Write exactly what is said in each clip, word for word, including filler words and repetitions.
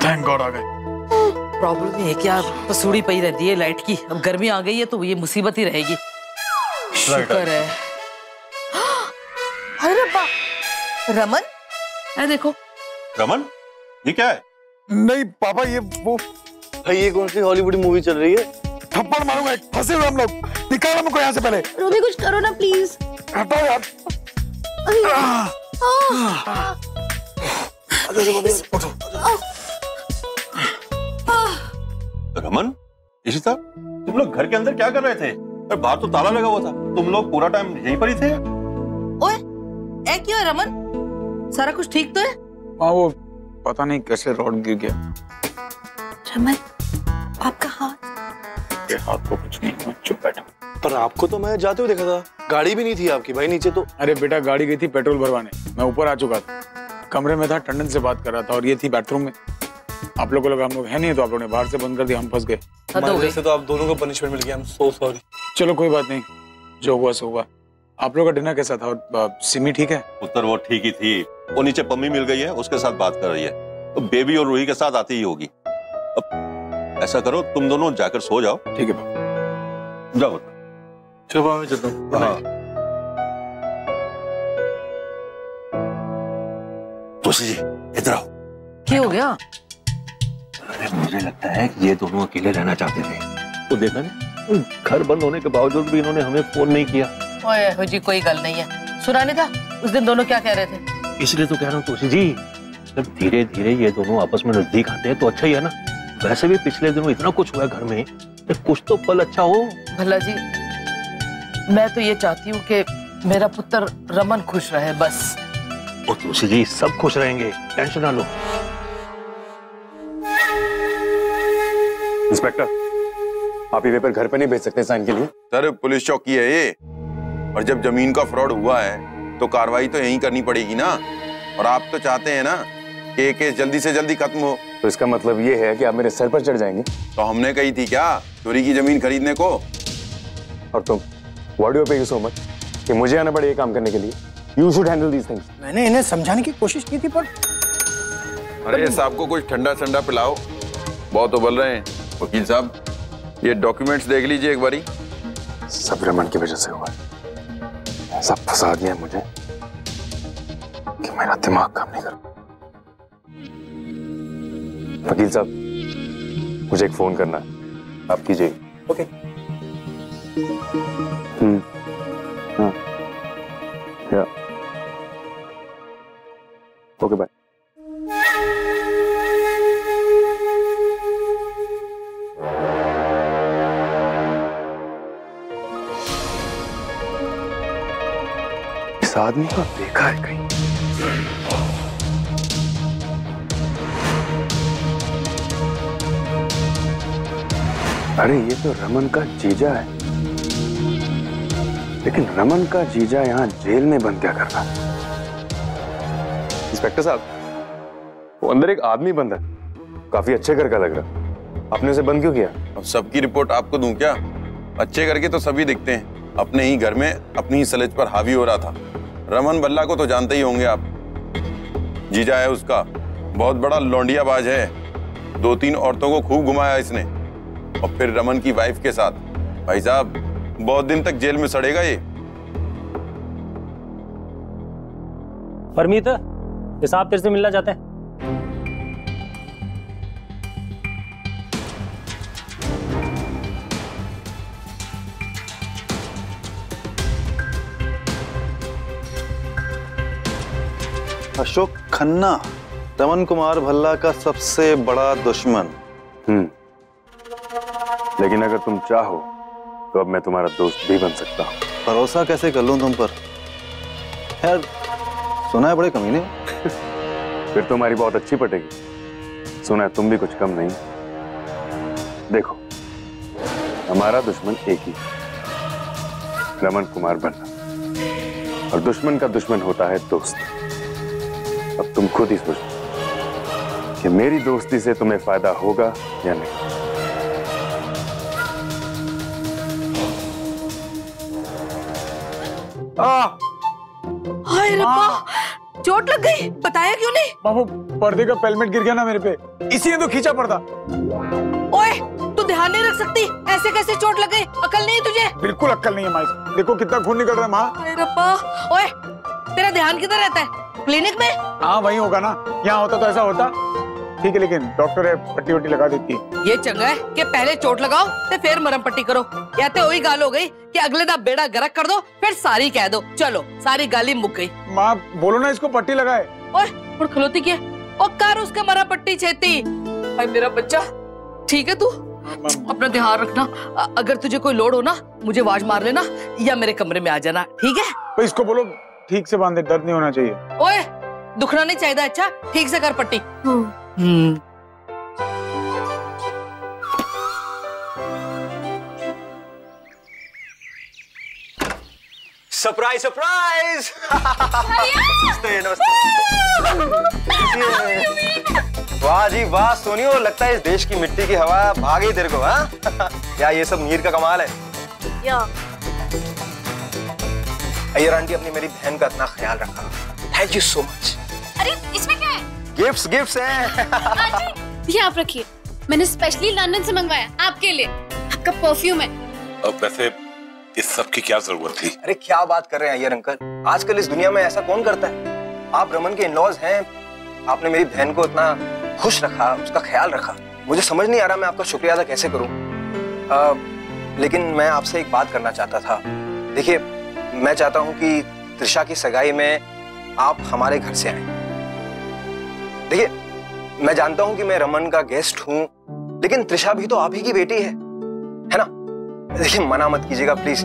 Thank God आ गए। Problem ये क्या पसूड़ी पई रहती है लाइट की, अब गर्मी आ गई है तो ये मुसीबत ही रहेगी। शुक्र है। अरे रब्बा, रमन, है देखो। रमन, ये क्या है? नहीं पापा, ये वो भाई ये कौन सी हॉलीवुड मूवी चल रही है? थप्पड़ मारूंगा, फंसे हुए हम लोग। निकालो हमको यहाँ से पहले। रोबी कुछ करो ना प्लीज। हटाओ यार। रमन, इशिता, तुम लोग घर के अंदर क्या कर रहे थे? और बाहर तो ताला लगा हुआ था। तुम लोग पूरा टाइम यहीं पर ही थे? ओए, ए क्यों है रमन? सारा कुछ ठीक तो है? हाँ, वो पता नहीं कैसे रॉड गिर गया। रमन, आपका हाथ? ये हाथ को कुछ नहीं हुआ, चुप बैठो। पर आपको तो मैं जाते हुए देखा था, गाड़ी भी नहीं थी आपकी भाई नीचे तो। अरे बेटा, गाड़ी गई थी पेट्रोल भरवाने, मैं ऊपर आ चुका था, कमरे में था, टंडन से बात कर रहा था और ये थी बाथरूम में। आप लोगों लोग हम लोग है नहीं तो आप लोगों ने बाहर से बंद कर दिया, हम फंस गए। हमारी वजह से तो आप दोनों को पनिशमेंट मिल गया। I am so sorry. चलो कोई बात नहीं, जो हुआ सो हुआ। आप लोग का डिनर कैसा था? और सिमी ठीक है? उत्तर वो ठीक ही थी, वो नीचे पम्मी मिल गई है, उसके साथ बात कर रही है। तो बेबी और रूही के साथ आती ही होगी। अब ऐसा करो, तुम दोनों जाकर सो जाओ। ठीक है पापा, जाओ। चलो मैं चलता हूँ। हाँ। तुलसी जी, इधर आओ। क्या हो गया? अरे मुझे लगता है कि ये दोनों अकेले रहना चाहते थे। तो देखा ना, घर बंद होने के बावजूद भी इन्होंने हमें फोन नहीं किया। ओए हो जी, कोई गल नहीं है। सुना नहीं था उस दिन दोनों क्या कह रहे थे? इसलिए तो कह रहा हूँ तुलसी जी, जब धीरे धीरे ये दोनों आपस में नजदीक आते हैं तो अच्छा ही है ना। वैसे भी पिछले दिनों इतना कुछ हुआ घर में, तो कुछ तो पल अच्छा हो। भला जी, मैं तो ये चाहती हूँ कि मेरा पुत्र रमन खुश रहे बस। और तुलसी जी, सब खुश रहेंगे, टेंशन ना लो। इंस्पेक्टर, आप ये पेपर घर पे नहीं भेज सकते साइन के लिए? सर, पुलिस चौकी है ये, और जब जमीन का फ्रॉड हुआ है तो कार्रवाई तो यहीं करनी पड़ेगी ना। और आप तो चाहते हैं ना कि ये केस जल्दी से जल्दी खत्म हो। तो इसका मतलब ये है कि आप मेरे सर पर चढ़ जाएंगे? तो हमने कही थी क्या चोरी की जमीन खरीदने को? और तुम, व्हाट डू यू पे सो मच कि मुझे आना पड़े ये काम करने के लिए? You should handle these things. मैंने इन्हें समझाने की कोशिश की थी पर। अरे साहब को कुछ ठंडा ठंडा पिलाओ, बहुत उबल रहे हैं। वकील साहब, ये डॉक्यूमेंट्स देख लीजिए एक बारी। सब रमन की वजह से हुआ, सब फंसा दिया मुझे कि मेरा दिमाग काम नहीं कर। वकील साहब, मुझे एक फोन करना है, आप कीजिए। ओके। हम्म, हाँ, या, ओके बाय। इस आदमी को देखा है कहीं? अरे ये तो रमन का जीजा है, लेकिन रमन का जीजा यहाँ जेल में बंद क्या कर रहा है? इंस्पेक्टर साहब, वो अंदर एक आदमी बंद है, काफी अच्छे घर का लग रहा, आपने उसे बंद क्यों किया? अब सबकी रिपोर्ट आपको दूं क्या? अच्छे करके तो सभी दिखते हैं, अपने ही घर में अपनी ही सलेज पर हावी हो रहा था। रमन बल्ला को तो जानते ही होंगे आप, जीजा है उसका, बहुत बड़ा लौंडियाबाज है। दो तीन औरतों को खूब घुमाया इसने, और फिर रमन की वाइफ के साथ। भाई साहब, बहुत दिन तक जेल में सड़ेगा ये। परमीत, ये साहब तेरे से मिलना चाहते हैं। अशोक खन्ना, रमन कुमार भल्ला का सबसे बड़ा दुश्मन। हम्म, लेकिन अगर तुम चाहो तो अब मैं तुम्हारा दोस्त भी बन सकता हूँ। भरोसा कैसे कर लूं तुम पर? यार, सुना है बड़े कमीने। फिर तुम्हारी बहुत अच्छी पटेगी। सुना है तुम भी कुछ कम नहीं। देखो, हमारा दुश्मन एक ही, रमन कुमार भल्ला, और दुश्मन का दुश्मन होता है दोस्त। अब तुम खुद ही सोचो कि मेरी दोस्ती से तुम्हें फायदा होगा या नहीं। हाय रब्बा, चोट लग गई, बताया क्यों नहीं? माँ वो पर्दे का पेलमेट गिर गया ना मेरे पे, इसी ने तो खींचा पर्दा। ओए तू ध्यान नहीं रख सकती? ऐसे कैसे चोट लग गई? अकल नहीं तुझे? बिल्कुल अक्ल नहीं है माई, देखो कितना खून निकल रहा है माँ। अरे रब्बा, ओए तेरा ध्यान किधर रहता है? क्लिनिक में? हाँ वही होगा ना, यहाँ होता तो ऐसा होता। ठीक है लेकिन डॉक्टर है, पट्टी वट्टी लगा देती है। ये चंगा है कि पहले चोट लगाओ ते फिर मरम पट्टी करो। या तो वही गाल हो गई कि अगले दा बेड़ा गरक कर दो फिर सारी कह दो। चलो सारी गाली मुक गई। माँ बोलो ना इसको पट्टी लगाए। ओए और खलोती क्या? ओ कर उसका मरा पट्टी छेती। भाई मेरा बच्चा ठीक है तू? अपना ध्यान रखना, अगर तुझे कोई लोड हो ना मुझे आवाज मार लेना या मेरे कमरे में आ जाना, ठीक है? तो इसको बोलो ठीक से बांधे, दर्द नहीं होना चाहिए। ओए दुखना नहीं चाहिए, अच्छा ठीक से कर पट्टी। Hmm surprise surprise. नमस्ते नमस्ते। वाह जी वाह सोनियो, लगता है इस देश की मिट्टी की हवा भाग गई तेरे को। हाँ या ये सब मीर का कमाल है। या अय्यर आंटी अपनी मेरी बहन का इतना ख्याल रखा, थैंक यू सो मच। अरे इसमें क्या है? गिफ्ट्स गिफ्ट्स हैं। ये आप रखिए, मैंने स्पेशली लंदन से मंगवाया आपके लिए, आपका परफ्यूम है। अब वैसे इस सब की क्या जरूरत थी? अरे क्या बात कर रहे हैं अय्यर अंकल, आजकल इस दुनिया में ऐसा कौन करता है? आप रमन के इन-लॉज हैं, आपने मेरी बहन को इतना खुश रखा, उसका ख्याल रखा। मुझे समझ नहीं आ रहा मैं आपका शुक्रिया अदा कैसे करूं। आ, लेकिन मैं आपसे एक बात करना चाहता था। देखिए मैं चाहता हूं कि त्रिशा की सगाई में आप हमारे घर से आए। देखिए मैं जानता हूं कि मैं रमन का गेस्ट हूं, लेकिन त्रिशा भी तो आप ही की बेटी है, है ना? देखिए मना मत कीजिएगा प्लीज।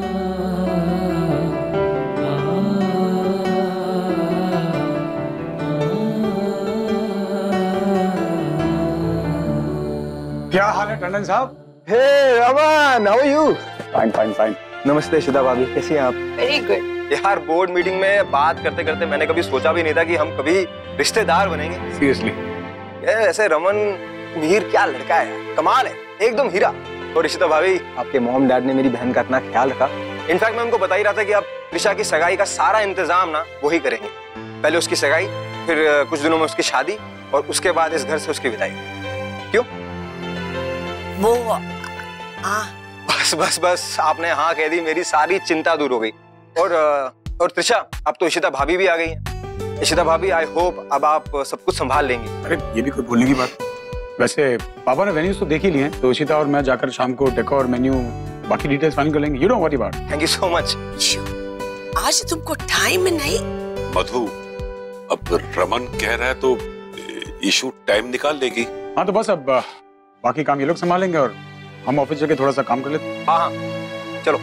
क्या हाल है टंडन साहब? Hey Raman, how are you? Fine fine fine. नमस्ते शिदा भाभी, कैसी हैं आप? Very good. यार बोर्ड मीटिंग में बात करते करते मैंने कभी सोचा भी नहीं था कि हम कभी रिश्तेदार बनेंगे। सीरियसली ऐसे रमन मीर क्या लड़का है, कमाल है, एकदम हीरा। और ऋषिता भाभी, आपके मॉम डैड ने मेरी बहन का इतना ख्याल रखा। इनफैक्ट मैं उनको बता ही रहा था कि आप त्रिशा की सगाई का सारा इंतजाम ना वही करेंगे। पहले उसकी सगाई, फिर कुछ दिनों में उसकी शादी और उसके बाद इस घर से उसकी विदाई। क्यों? वो आ बस बस बस आपने हाँ कह दी, मेरी सारी चिंता दूर हो गई। और और त्रिशा, अब तो इशिता भाभी भी आ गई हैं। इशिता भाभी, आई होप अब आप सब कुछ संभाल लेंगी। अरे ये भी कोई बोलने की बात। वैसे पापा ने वेन्यूज तो देख ही लिए हैं, तो इशिता और मैं जाकर शाम को डेकोर मेन्यू बाकी डिटेल्स फाइनल कर लेंगे। You don't worry about. Thank you so much. आज तुमको टाइम नहीं? मधु, अब रमन कह रहा है तो इशू टाइम निकाल लेगी। हाँ तो बस अब बाकी काम ये लोग संभालेंगे और हम ऑफिस जाके थोड़ा सा काम कर लेते हैं। हाँ हाँ चलो।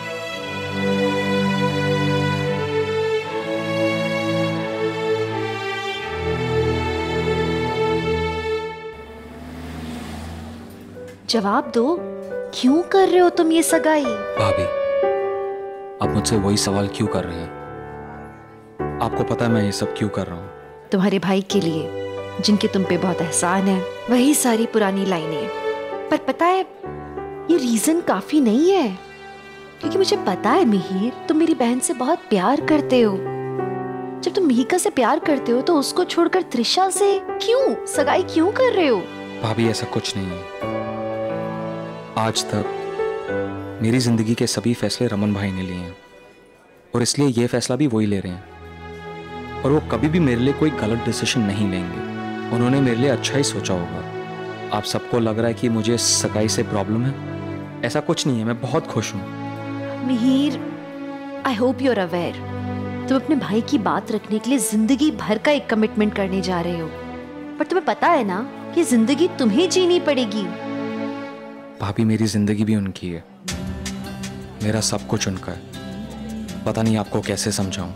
जवाब दो, क्यों कर रहे हो तुम ये सगाई? भाभी, आप मुझसे वही सवाल क्यों कर रहे हैं? आपको पता है मैं ये सब क्यों कर रहा हूँ? तुम्हारे भाई के लिए, जिनके तुम पे बहुत एहसान है। वही सारी पुरानी लाइनें। पर पता है ये रीजन काफी नहीं है, क्योंकि मुझे पता है मिहिर, तुम मेरी बहन से बहुत प्यार करते हो। जब तुम मिहिका से प्यार करते हो तो उसको छोड़कर त्रिशा से क्यों सगाई क्यों कर रहे हो? भाभी ऐसा कुछ नहीं है। आज तक मेरी जिंदगी के सभी फैसले रमन भाई ने लिए हैं और इसलिए ये फैसला भी वही ले रहे हैं। और वो कभी भी मेरे लिए कोई गलत डिसीजन नहीं लेंगे। उन्होंने मेरे लिए अच्छा ही सोचा होगा। आप सबको लग रहा है कि मुझे सगाई से प्रॉब्लम है, ऐसा कुछ नहीं है। मैं बहुत खुश हूँ। Mihir, I hope you are aware, तुम अपने भाई की बात रखने के लिए जिंदगी भर का एक कमिटमेंट करने जा रहे हो। पर तुम्हें पता है ना कि जिंदगी तुम्हें जीनी पड़ेगी। भाभी मेरी जिंदगी भी उनकी है, मेरा सब कुछ उनका है। पता नहीं आपको कैसे समझाऊं।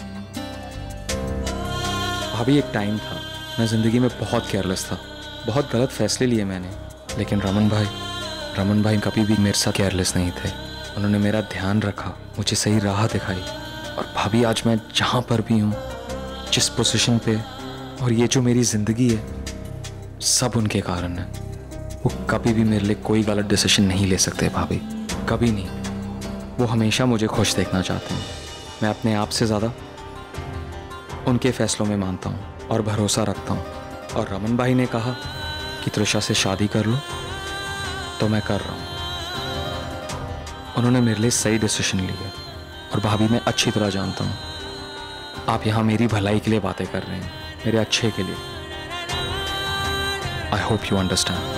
भाभी एक टाइम था, मैं जिंदगी में बहुत केयरलेस था, बहुत गलत फैसले लिए मैंने। लेकिन रमन भाई रमन भाई कभी भी मेरे साथ केयरलेस नहीं थे। उन्होंने मेरा ध्यान रखा, मुझे सही राह दिखाई। और भाभी आज मैं जहाँ पर भी हूँ, जिस पोजीशन पे, और ये जो मेरी जिंदगी है, सब उनके कारण है। वो कभी भी मेरे लिए कोई गलत डिसीजन नहीं ले सकते भाभी, कभी नहीं। वो हमेशा मुझे खुश देखना चाहते हैं। मैं अपने आप से ज़्यादा उनके फैसलों में मानता हूँ और भरोसा रखता हूँ। और रमन भाई ने कहा कि त्रिशा से शादी कर लो, तो मैं कर रहा हूँ। उन्होंने मेरे लिए सही डिसीजन लिया और भाभी मैं अच्छी तरह जानता हूँ आप यहाँ मेरी भलाई के लिए बातें कर रहे हैं, मेरे अच्छे के लिए। I hope you understand.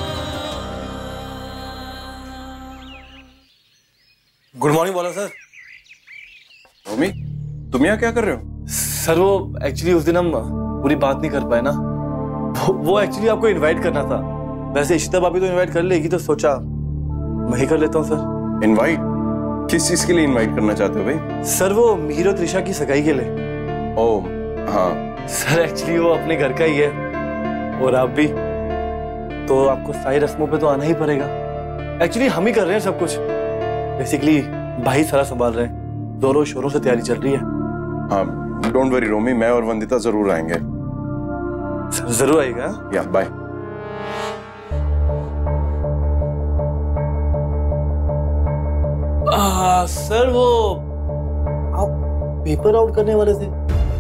Good morning बोला सर। रोमी, तुम यहाँ क्या कर रहे हो? सर वो एक्चुअली उस दिन हम पूरी बात नहीं कर पाए ना, वो एक्चुअली आपको इनवाइट करना था। वैसे इशिता भाभी तो इनवाइट कर लेगी, तो सोचा मैं ही कर लेता हूँ सर। इनवाइट? किस चीज के लिए इनवाइट करना चाहते हो भाई? सर वो मिहिर और त्रिशा की सगाई के लिए। ओह हाँ सर, एक्चुअली वो अपने घर का ही है और आप भी, तो आपको सारी रस्मों पे तो आना ही पड़ेगा। एक्चुअली हम ही कर रहे हैं सब कुछ, बेसिकली भाई सारा संभाल रहे हैं, दोनों शोरों से तैयारी चल रही है। हाँ, डोंट वरी रोमी, मैं और वंदिता जरूर आएंगे। सर जरूर आएगा। या बाय। सर वो आप पेपर आउट करने वाले थे,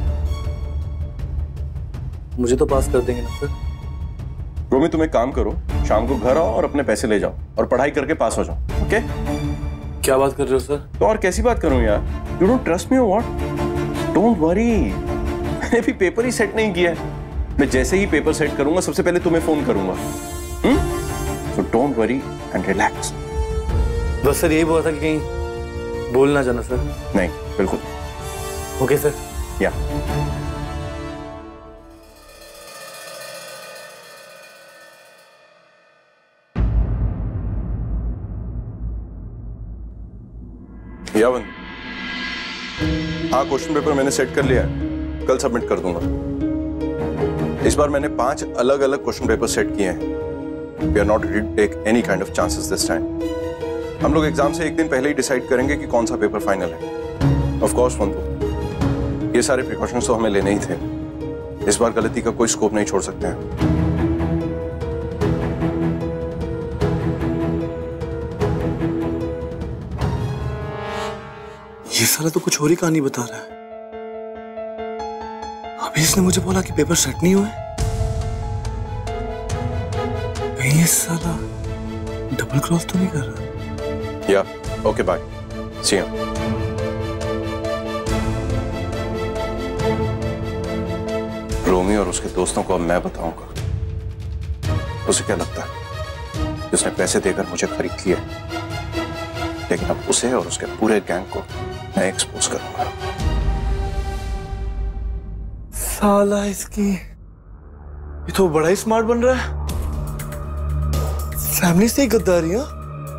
मुझे तो पास कर देंगे ना सर? रोमी तुम एक काम करो, शाम को घर आओ और अपने पैसे ले जाओ और पढ़ाई करके पास हो जाओ। ओके? क्या बात कर रहे हो सर? तो और कैसी बात करूं यार? यू डोंट ट्रस्ट मी और व्हाट? डोंट वरी, मैंने अभी पेपर ही सेट नहीं किया है। मैं जैसे ही पेपर सेट करूंगा सबसे पहले तुम्हें फोन करूंगा। So don't worry and relax. बस सर यही बोला था कि कहीं बोल ना जाना सर। नहीं, बिल्कुल। Okay sir. या यावन, हाँ क्वेश्चन पेपर मैंने सेट कर लिया है, कल सबमिट कर दूंगा। इस बार मैंने पांच अलग अलग क्वेश्चन पेपर सेट किए हैं। We are not ready to take any kind of chances this time. हम लोग एग्जाम से एक दिन पहले ही डिसाइड करेंगे कि कौन सा पेपर फाइनल है। ऑफ कोर्स वंदु, ये सारे प्रिकॉशंस तो हमें लेने ही थे। इस बार गलती का कोई स्कोप नहीं छोड़ सकते हैं। ये साला तो कुछ और ही कहानी बता रहा है। अभी इसने मुझे बोला कि पेपर सेट नहीं हुए। ये साला डबल क्रॉस तो नहीं कर रहा? या okay bye, see you. Romi और उसके दोस्तों को अब मैं बताऊंगा उसे क्या लगता है। उसने पैसे देकर मुझे खरीद लिया, लेकिन अब उसे और उसके पूरे गैंग को मैं एक्सपोज करूंगा। साला इसकी, ये तो बड़ा ही स्मार्ट बन रहा है। फैमिली से ही गद्दारी। हाँ,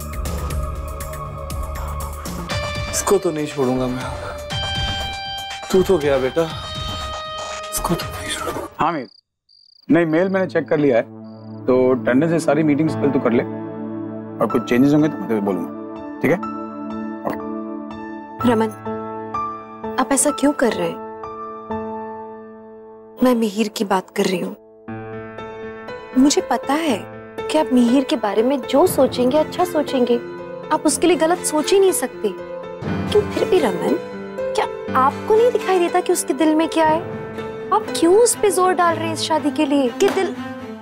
इसको तो नहीं छोड़ूंगा मैं। तू तो गया बेटा, इसको तो नहीं छोड़ूंगा। हाँ मीर, नहीं मेल मैंने चेक कर लिया है, तो टंडन से सारी मीटिंग्स कल तू कर ले और कुछ चेंजेस होंगे तो मैं तुझे बोलूंगा, ठीक है? रमन, आप ऐसा क्यों कर रहे हैं? मैं मिहिर की बात कर रही हूँ। मुझे पता है कि आप मिहिर के बारे में जो सोचेंगे अच्छा सोचेंगे, आप उसके लिए गलत सोच ही नहीं सकते। क्यों फिर भी रमन, क्या आपको नहीं दिखाई देता कि उसके दिल में क्या है? आप क्यों उस पे जोर डाल रहे हैं इस शादी के लिए? कि दिल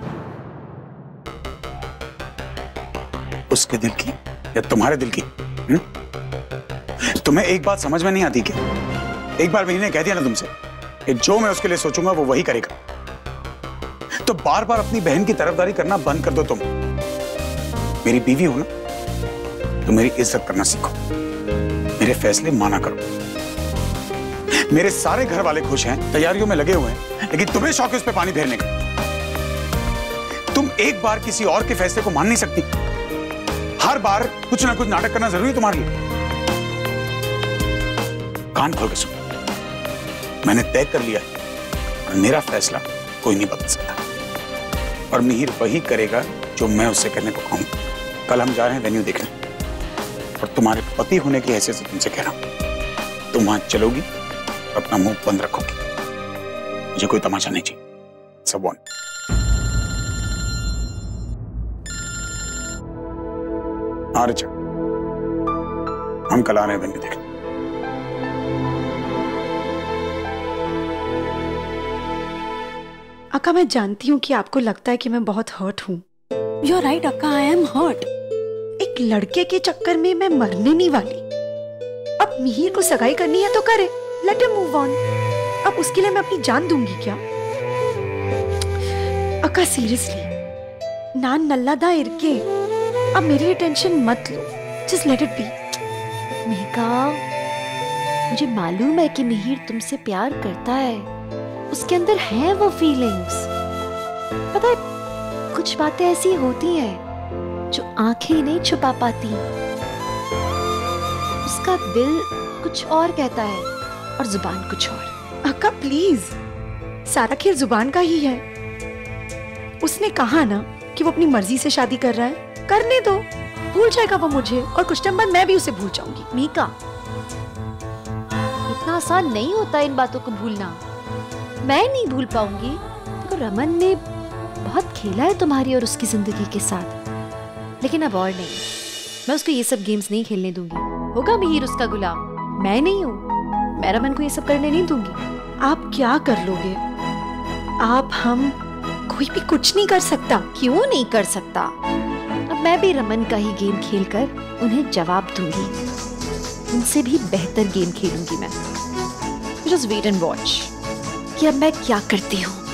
उसके दिल की या तुम्हारे दिल की? हुँ? तुम्हें एक बात समझ में नहीं आती क्या? एक बार मिहिर ने कह दिया ना तुमसे कि जो मैं उसके लिए सोचूंगा वो वही करेगा, तो बार बार अपनी बहन की तरफदारी करना बंद कर दो। तुम मेरी बीवी हो ना, तो मेरी इज्जत करना सीखो, मेरे फैसले माना करो। मेरे सारे घर वाले खुश हैं, तैयारियों में लगे हुए हैं, लेकिन तुम्हें शौक है उस पर पानी फेरने का। तुम एक बार किसी और के फैसले को मान नहीं सकती। हर बार कुछ ना कुछ नाटक करना जरूरी है तुम्हारे लिए। कान खोल के सुनो, मैंने तय कर लिया है और मेरा फैसला कोई नहीं बदल सकता, और मिहिर वही करेगा जो मैं उससे करने को कहूंगा। कल हम जा रहे हैं वेन्यू देखने, और तुम्हारे पति होने की हैसियत से तुमसे कह रहा हूं, तुम वहां चलोगी, अपना मुंह बंद रखोगी। मुझे कोई तमाशा नहीं चाहिए। सब वन। हाँ रिचा, हम कल आ रहे हैं वेन्यू देखने। अक्का मैं जानती हूँ कि आपको लगता है कि मैं बहुत हर्ट हूँ। यू आर राइट अक्का, आई एम हर्ट। एक लड़के के चक्कर में मैं मरने नहीं वाली। अब मिहिर को सगाई करनी है तो करे, लेट हिम मूव ऑन। अब उसके लिए मैं अपनी जान दूंगी क्या? अक्का सीरियसली, नान नल्ला दा इरके, अब मेरी टेंशन मत लो, just let it be. Megha, मुझे मालूम है कि मिहिर तुमसे प्यार करता है, उसके अंदर है वो फीलिंग्स। पता है, कुछ बातें ऐसी होती हैं जो आंखें नहीं छुपा पाती। उसका दिल कुछ और कहता है और जुबान कुछ और। अक्का प्लीज, सारा खेल जुबान का ही है। उसने कहा ना कि वो अपनी मर्जी से शादी कर रहा है, करने दो, भूल जाएगा वो मुझे और कुछ टाइम बाद मैं भी उसे भूल जाऊंगी। मीका, इतना आसान नहीं होता इन बातों को भूलना। मैं नहीं भूल पाऊंगी। तो रमन ने बहुत खेला है तुम्हारी और उसकी जिंदगी के साथ, लेकिन अब और नहीं। मैं उसको ये सब गेम्स नहीं खेलने दूंगी। होगा मिहिर उसका गुलाम, मैं नहीं हूँ। मैं रमन को ये सब करने नहीं दूंगी। आप क्या कर लोगे? आप, हम, कोई भी कुछ नहीं कर सकता। क्यों नहीं कर सकता? अब मैं भी रमन का ही गेम खेलकर उन्हें जवाब दूंगी। उनसे भी बेहतर गेम खेलूंगी मैं। जस्ट वेट एंड वॉच कि अब मैं क्या करती हूँ।